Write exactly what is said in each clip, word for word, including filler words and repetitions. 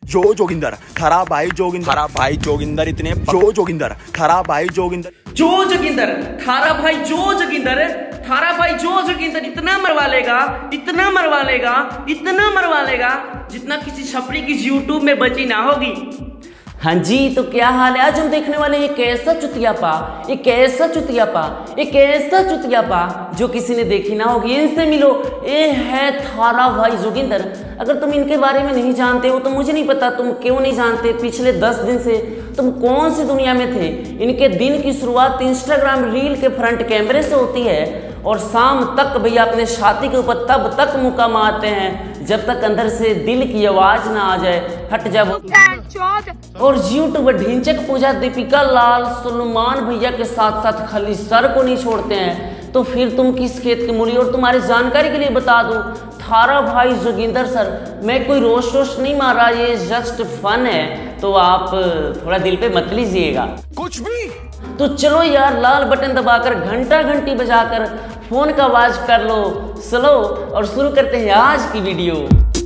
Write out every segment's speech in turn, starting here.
जो जोगिंदर थारा भाई जोगिंदर थारा भाई जोगिंदर इतने जो जोगिंदर थारा भाई जोगिंदर जो जोगिंदर थारा भाई जो जोगिंदर थारा भाई जो जोगिंदर इतना मरवा लेगा इतना मरवा लेगा इतना मरवा लेगा जितना किसी छपरी की यूट्यूब में बची ना होगी। हाँ जी, तो क्या हाल है। आज हम देखने वाले एक ऐसा चुतियापा एक ऐसा चुतियापा एक ऐसा चुतियापा जो किसी ने देखी ना होगी। इनसे मिलो, ये है थारा भाई जोगिंदर। अगर तुम इनके बारे में नहीं जानते हो तो मुझे नहीं पता तुम क्यों नहीं जानते। पिछले दस दिन से तुम कौन सी दुनिया में थे। इनके दिन की शुरुआत इंस्टाग्राम रील के फ्रंट कैमरे से होती है और शाम तक भैया अपने छाती के ऊपर तब तक मुक्का मारते हैं जब तक अंदर से दिल की आवाज ना आ जाए, हट जा। और यूट्यूबर ढिंचक पूजा दीपिका लाल सलमान भैया के साथ साथ खाली सर को नहीं छोड़ते हैं। तो फिर तुम किस खेत की मूली। और तुम्हारी जानकारी के लिए बता दूं, थारा भाई जोगिंदर सर, मैं कोई रोस्ट रोस्ट नहीं मार रहा, ये जस्ट फन है, तो आप थोड़ा दिल पे मत लीजिएगा कुछ भी। तो चलो यार, लाल बटन दबाकर घंटा घंटी बजाकर फोन का आवाज कर लो स्लो और शुरू करते हैं आज की वीडियो।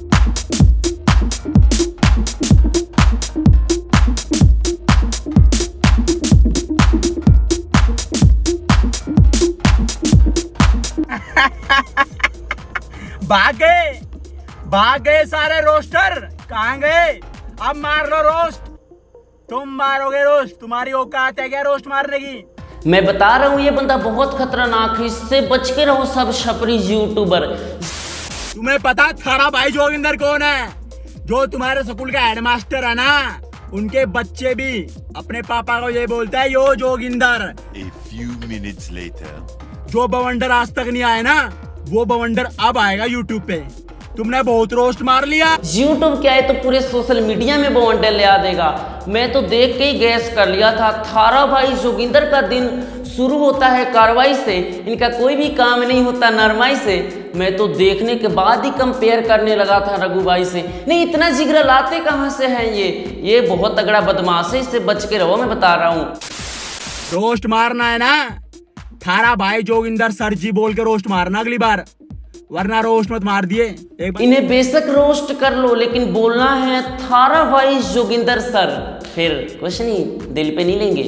भाग गए भाग गए सारे रोस्टर, कहाँ गए? अब मार लो रोस्ट। तुम मारोगे रोस्ट? तुम्हारी औकात है क्या रोस्ट मारने की? मैं बता रहा हूँ ये बंदा बहुत खतरनाक है, इससे बच के रहो सब छपरी यूट्यूबर। तुम्हें पता थारा भाई जोगिंदर कौन है? जो तुम्हारे स्कूल का हेडमास्टर है ना, उनके बच्चे भी अपने पापा को ये बोलते हैं यो Joginder. A few minutes later. जो बवंडर आज तक नहीं आए ना, वो बवंडर अब आएगा यूट्यूब पे। तुमने बहुत रोस्ट मार लिया। यूट्यूब क्या है तो पूरे सोशल मीडिया में बवंडर ले आ देगा। मैं तो देख के ही गैस कर लिया था। थारा भाई जोगिंदर का दिन शुरू होता है कार्रवाई से, इनका कोई भी काम नहीं होता नरमाई से। मैं तो देखने के बाद ही कंपेयर करने लगा था रघु भाई से। नहीं, इतना जिगरा लाते कहाँ से हैं ये ये बहुत तगड़ा बदमाश है, इससे बच के रहो, मैं बता रहा हूँ। रोस्ट मारना है ना, थारा भाई जोगिंदर सर जी बोल के रोस्ट मारना अगली बार, वरना रोस्ट मत मार दिए। इन्हें बेशक रोस्ट कर लो लेकिन बोलना है थारा भाई जोगिंदर सर, फिर कुछ नहीं, दिल पे नहीं लेंगे।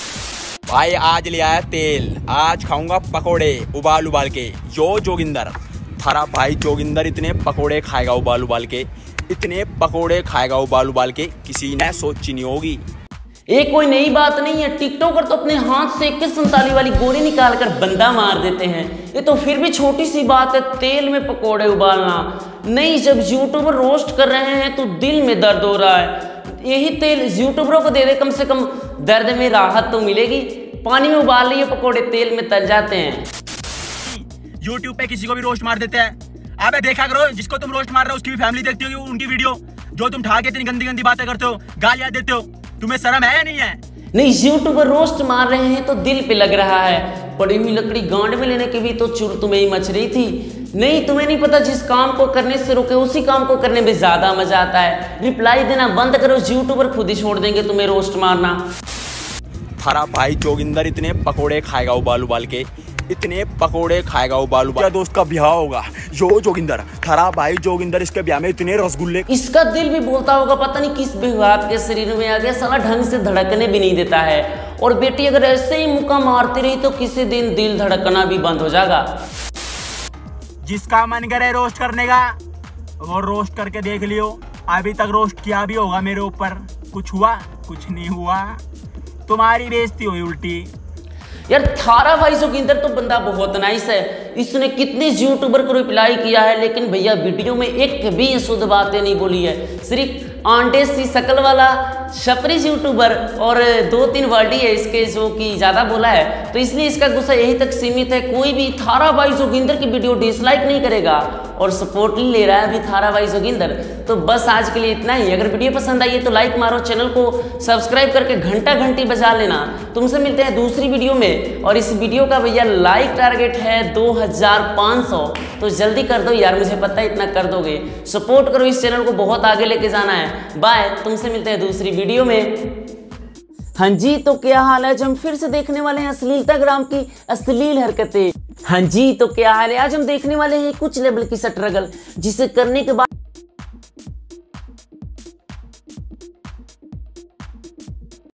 भाई आज ले आया तेल, आज खाऊंगा पकोड़े उबाल उबाल के। जो जोगिंदर थारा भाई जोगिंदर इतने पकोड़े खाएगा उबाल उबाल के, इतने पकोड़े खाएगा उबाल उबाल के, किसी ने सोची नहीं होगी। ये कोई नई बात नहीं है। टिकटॉकर तो अपने हाथ से इक्कीस संताली वाली गोली निकाल कर बंदा मार देते हैं, ये तो फिर भी छोटी सी बात है तेल में पकोड़े उबालना। नहीं, जब यूट्यूबर रोस्ट कर रहे हैं तो दिल में दर्द हो रहा है। यही तेल यूट्यूबरों को दे दे, कम से कम दर्द में राहत तो मिलेगी। पानी में उबाल लिए पकोड़े तेल में तल जाते हैं। यूट्यूब पे किसी को भी रोस्ट मार देते हैं। अबे देखा करो, जिसको तुम रोस्ट मार रहे हो उसकी भी फैमिली देखती होगी उनकी वीडियो। जो तुम ठा के इतनी गंदी गंदी बातें करते हो, गालियां देते हो, तुम्हें शर्म है या नहीं है? नहीं, यूट्यूबर रोस्ट मार रहे हैं तो दिल पे लग रहा है। पड़ी हुई लकड़ी गांड में लेने के भी तो चुर तुम्हें ही मच रही थी। नहीं, तुम्हें नहीं पता जिस काम को करने से रोके उसी काम को करने में ज्यादा मजा आता है। रिप्लाई देना बंद करो, यूट्यूबर खुद ही छोड़ देंगे तुम्हें रोस्ट मारना। थारा भाई जोगिंदर इतने पकोड़े खाएगा उबाल उबाल के, इतने पकोड़े खाएगा उबाल उबाल। दोस्त का ब्याह होगा, जो जोगिंदर थारा भाई जोगिंदर, इसके ब्याह में इतने रसगुल्ले। इसका दिल भी बोलता होगा पता नहीं किस विभाग के शरीर में आ गया, साला ढंग से धड़कने भी नहीं देता है। और बेटी अगर ऐसे ही मुक्का मारती रही तो किसी दिन दिल धड़कना भी बंद हो जाएगा। जिसका मन करे रोस्ट करने का वो रोस्ट करके देख लियो। अभी तक रोस्ट किया भी होगा मेरे ऊपर, कुछ हुआ? कुछ नहीं हुआ, तुम्हारी बेइज्जती हुई उल्टी। यार थारा भाई जोगिंदर तो बंदा बहुत नाइस है, इसने कितने यूट्यूबर को रिप्लाई किया है, लेकिन भैया वीडियो में एक भी शुद्ध बातें नहीं बोली है। सिर्फ आंटे सी शकल वाला छपरी यूट्यूबर और दो तीन वर्ड ही है इसके जो कि ज़्यादा बोला है, तो इसलिए इसका गुस्सा यहीं तक सीमित है। कोई भी थारा भाई जोगिंदर की वीडियो डिसलाइक नहीं करेगा और सपोर्ट नहीं ले रहा है अभी थारा भाई जोगिंदर। तो बस आज के लिए इतना ही। अगर वीडियो पसंद आई है तो लाइक मारो, चैनल को सब्सक्राइब करके घंटा घंटी बजा लेना। तुमसे मिलते हैं दूसरी वीडियो में। और इस वीडियो का भैया लाइक टारगेट है दो हजार पाँच सौ, तो जल्दी कर दो यार, मुझे पता है इतना कर दोगे। सपोर्ट करो, इस चैनल को बहुत आगे लेके जाना है। बाय, तुमसे मिलते हैं दूसरी वीडियो में। हाँ जी, तो क्या हाल है। आज हम फिर से देखने वाले हैं अश्लीलताग्राम की अश्लील हरकतें। हाँ जी, तो क्या हाल है। आज हम देखने वाले हैं कुछ लेवल की स्ट्रगल, जिसे करने के बाद